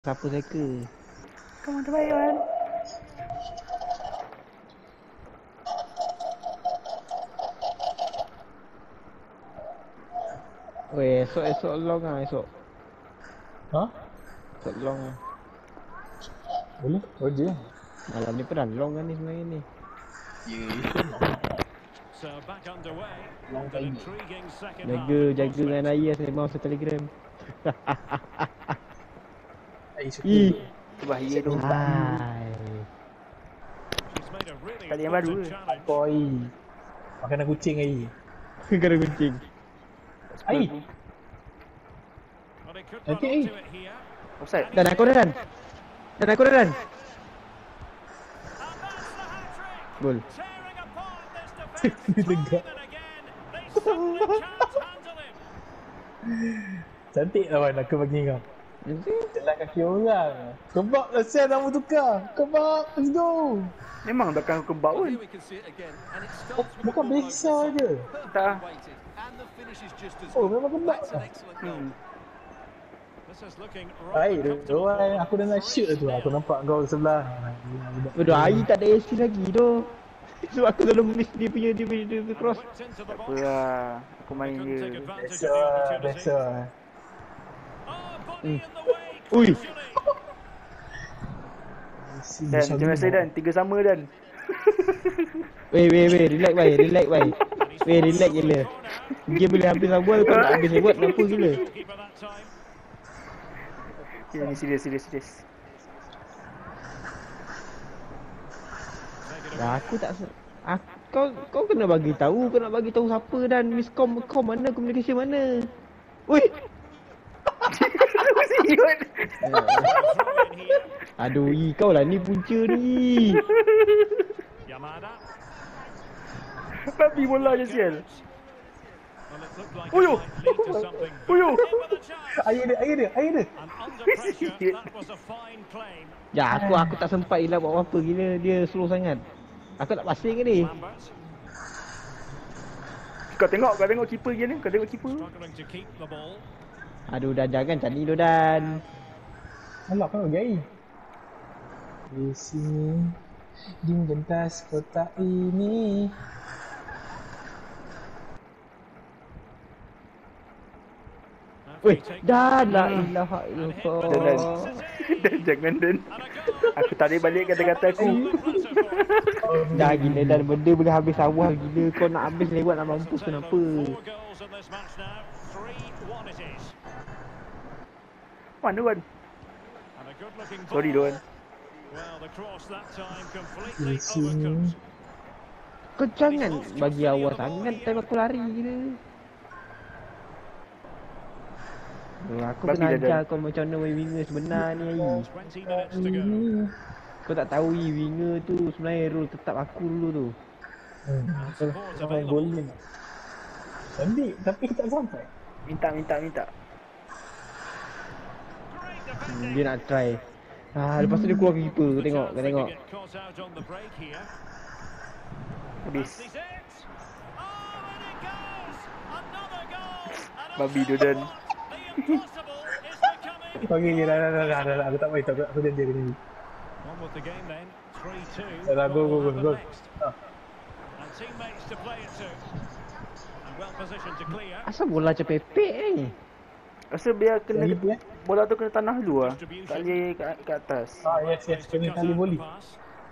Siapa striker? Kamu terbaik kan? Weh, esok long ah esok. Ha? Esok long ah. Boleh? Kerja. Malam ni pun dah long kan ni sebenarnya ni. So back underway. Long An time. intriguing second half. Jaga dengan ayah saya mau Telegram. Suka. Ih. Tu bahaya tu. Hai. She's made a really Tak ada yang baru important ke? challenge. Koi. Makanan kucing ai. Kena kucing. Ai. Well, they could Nanti, run onto it here. Offside. Dan aku dah dan. Dan aku dah dan. And that's the hat-trick. Gol. Tearing apart this defence Dia time tegak. and again. They simply can't handle him. Cantik lawan aku bagi kau. Nanti Jelas kaki orang. Kebab lah sial nama tukar. Kebab. Let's go. Memang belakang aku kebab pun. Bukan biasa je. Tak. Oh memang kebab lah. This is looking Baik right tu. Aku dah nak shoot tu. Aku nampak kau sebelah. Bodoh air tak ada AC lagi tu. So aku selalu miss dia punya cross. whipped into the Apa box. lah. Aku main Couldn't take je. advantage Biasa. of the opportunity. Biasa. Oh, body in the way. Ui. crucially. Dan jangan saya Dan. 3 sama Dan. Weh, relax bai. Weh, relax gila. Game boleh habis awal kau nak habis lewat kenapa gila? Goalkeeper that time. Okay, ni serius. Take it Dah away. aku tak kau kena bagi tahu, kau nak bagi tahu siapa dan miscom mana communication mana. Weh, Siut. Throw in here. aduh kau lah ni punca ni. Yamada. Babi bola je sial. Well, it looked like it Uyo. might lead to something. Uyo. In with a chance. Air dia. And under pressure, that was a fine claim. Ya aku tak sempat gila buat apa gila dia slow sangat. Aku nak passing ke ni? Lambert Kau tengok keeper dia ni. Kau tengok keeper. struggling to keep the ball. Aduh dan jangan macam ni tu dan. Alah kau gay. Di sini di pentas kota ini. Weh, dah la ilaha illallah. Dan jangan Dan. And a goal. Aku tarik balik kata-kata aku. Impressive for him. Dah gila dan benda boleh habis awal gila. Kau nak habis lewat nak mampus kenapa? 4 goals in this match now. 3-1 it is. Mana Wan? And a good-looking ball. Sorry Don. Well, the cross that time completely Di sini. overcooked. Kau jangan bagi awal sangat tengok aku lari gila. Aku Babi kena dah ajar kau macam mana main winger sebenar ni Ai. 20 minutes to go. Kau tak tahu winger tu sebenarnya role tetap aku dulu tu. Support Kau available. golin. Cantik tapi tak sampai. Minta. Great defending. Dia nak try. Lepas tu dia keluar ke keeper. Kau tengok. They get caught out on the break here. Habis. This is it. Oh, and it goes. Another goal. And Babi tu, another Dan. one. The impossible is becoming. Okey, dah. Aku tak main tahu. Aku janji hari ni. On with the game then. 3-2. Dah, go. What will happen Go. next? And teammates to play it to. And well positioned to clear. Asal bola macam pepek ni? Rasa biar kena Lagi dia. bola tu kena tanah dulu lah. Tak boleh kat atas. Yes. Place to Kena cut tali out boli. the pass.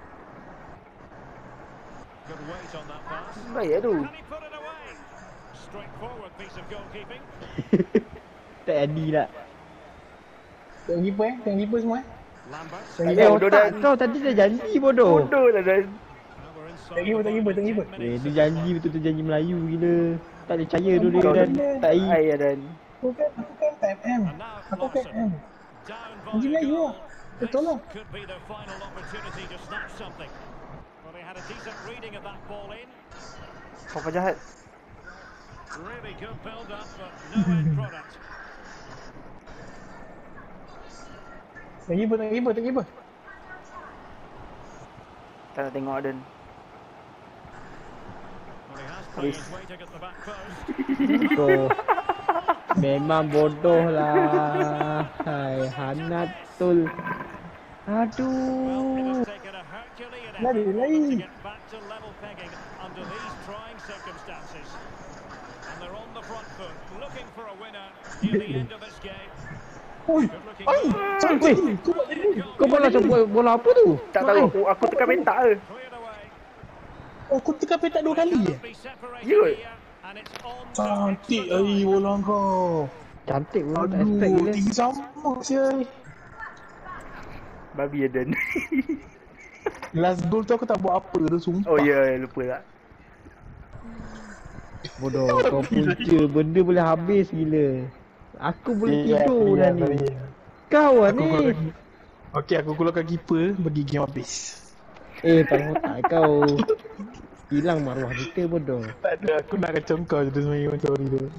Good weight on that pass. Baik tu. Can he put it away? Straightforward piece of goalkeeping. Tak jadi lah. Tengok keeper semua. Lambert. Eh, bodoh otak Dan. kau tadi dah janji bodoh. Bodoh lah Dan. Now we're inside Tak keeper, tak keeper, tak keeper. 10 Eh, minutes. dia janji betul-betul janji Melayu gila. Tak boleh percaya dulu dia Kau dan. dia. Tak i. Ai Dan. Aku kan TMM. And now Aku Lawson. TMM. Down Macam by a Melayu goal. lah. Betul lah. This could be their final opportunity to snatch something. Well, they had a decent reading of that ball in. Papa jahat. Really good build-up, but no end product. Tak keeper. Tak nak tengok Dan. Well, he has players Habis. waiting at the back post. So, Memang bodoh lah. Hai Hanatul. Well, it Aduh. has taken a Herculean Lari, effort for them lari. to get back to level pegging under these trying circumstances. And they're on the front foot, looking for a winner near the end of this game. Oi. Good looking Oi. goal. Sampai ni. Kau buat ni. Kau bola apa tu? Tak tahu aku tekan petak ke. Cleared away. Oh, kau tekan petak 2 kali eh? Be separated Ya. here, and it's on to Cantik extra ai time. bola kau. Cantik pun tak expect Aduh, gila. tinggi sama sial. Babi Eden. Last goal tu aku tak buat apa tu, sumpah. Oh ya, lupa tak. Bodoh kau punca benda boleh habis gila. Aku boleh tidur dah ni. Kau lah ni. Okey, aku keluarkan keeper bagi game habis. Tak otak kau. Hilang maruah kita bodoh. Tak ada, aku nak kacau kau je tu sebenarnya macam hari tu.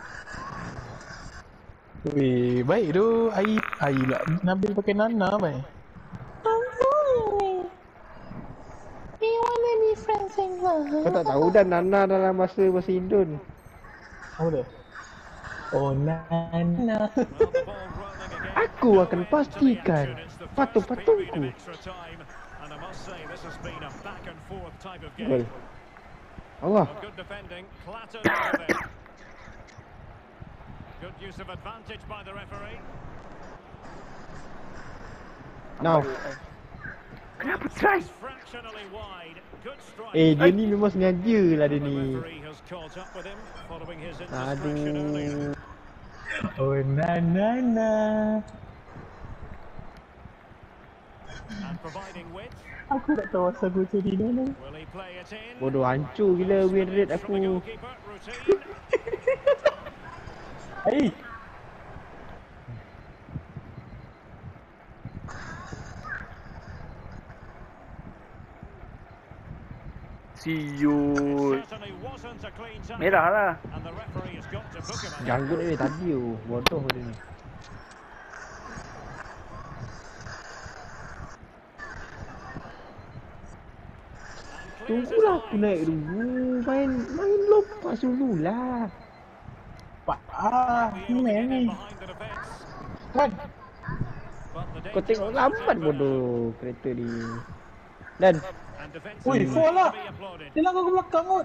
Weh, baik tu. Air pula. Nabil pakai Nana baik. Kau tak tahu dah Nana dalam bahasa Indon. Apa tu? Oh, Nana. Well, the ball rolling again. Aku akan pastikan patung-patungku. Extra time, and I must say this has been a back and forth type of Gol. game. Allah. Good defending, clattered over there. Good use of advantage by the referee. Now. Kenapa try? Fractionally wide. Good strike. Dia ni memang sengaja lah dia The ni. referee has caught up with him following his indiscretion earlier. Aduh. Oh, Nana. And providing width, Aku tak tahu asal aku jadi Nana. will he play it in? Bodoh hancur gila win rate From the aku. goalkeeper, routine. Hey. See you. Certainly wasn't a clean tackle, Merah lah. and the referee has got to book him. Janggut dia tadi tu. Bodoh dia ni. Tunggulah aku naik dulu. Main lompat dulu lah. Ni main ni. Behind the defence, Kan? but the Kau danger tengok lambat bodoh kereta ni. Dan and defence Oi, is fall lah. to be applauded. Dia langgar ke belakang kot.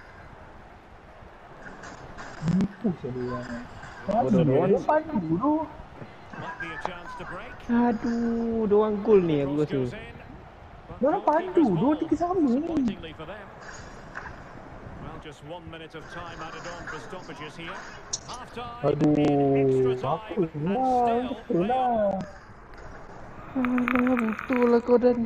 Nipu saya dia. Bodoh doang. Dia pandu tu. Might be a chance to break. aduh, doang gol ni aku Cross rasa. goes in. But Dia orang pandu. goalkeeper's 2-3 sama ni. disappointingly for them. Well, just 1 minute of time added on for stoppages here. Half time. Aduh, Extra time. bagus And lah. still Betul lah. Alah, betul lah kau Dan.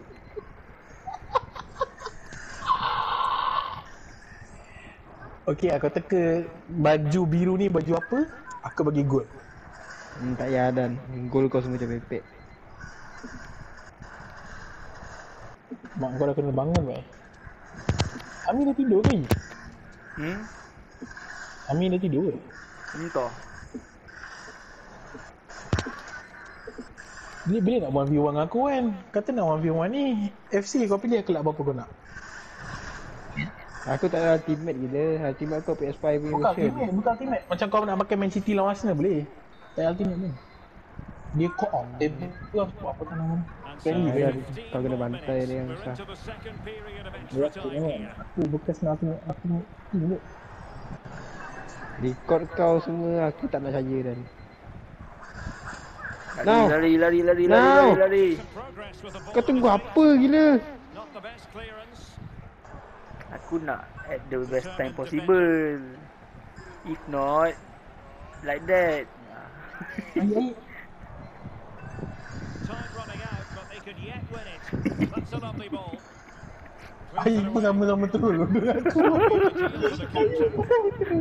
Okey, aku teka baju biru ni baju apa? Aku bagi gol. Tak payah Dan. Gol kau semua macam pepek. Mak kau dah kena bangun weh. Ami dah tidur ke? Ami dah tidur ke? Entah. Bila nak 1v1 dengan aku kan? Kata nak 1v1 ni. FC kau pilih kelab apa kau nak? Aku tak ada ultimate gila. Ultimate kau PS5 punya Bukan version. ultimate, bukan ultimate. Macam kau nak pakai Man City lawan Arsenal boleh. Tak ada ultimate ni. Dia co-op. Dia buat apa kan nama? And Friendly, so, friendly. 15 Kau kena more bantai minutes. dia yang We're susah. into the second period of extra Berat tu time kan. here. Aku bekas nak aku dulu. Record kau semua aku tak nak percaya Dan. Now. Lari. Now. Some progress with the ball Kau in tunggu the apa gila? Not the best clearance. Aku nak at the best time possible. If not, like that. Time running out, but they could yet win it. That's a lovely ball. Ai pun sama-sama tu. For the counter.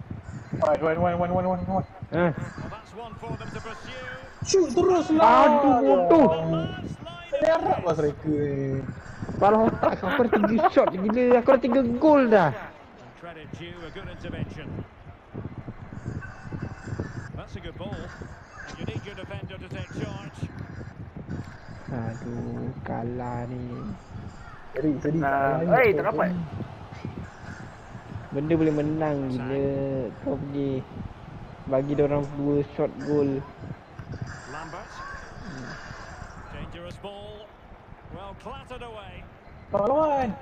One. Ha. Well, that's one for them to pursue. Shoot terus lah. Aduh bodoh. Landslide. Merah lah striker ni. Kepala otak aku ada 3 shot gila. Aku ada 3 gol dah. And credit due, a good intervention. That's a good ball. And you need your defender to take charge. Aduh, kalah ni. Sedih. Tak dapat. Benda boleh menang gila. Kau pergi. Bagi dorang 2 shot goal. Lambert. Dangerous ball. Well clattered away. Lawan.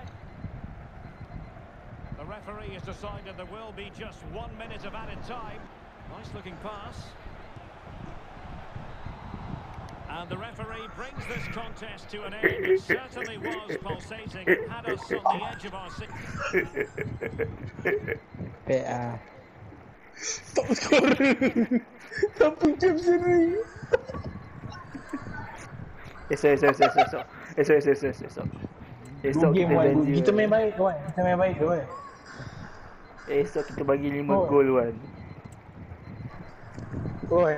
The referee has decided there will be just 1 minute of added time. Nice looking pass. And the referee brings this contest to an end. It certainly was pulsating. It had us on the edge of our seat. PA. Top scorer. Siapa jam sini? Esok Game kita Wan. janji. Kita main baik kawan. Kita main baik kawan. Esok kita bagi 5 Oh. gol Wan. Oi.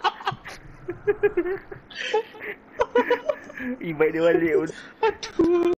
Invite dia balik pun.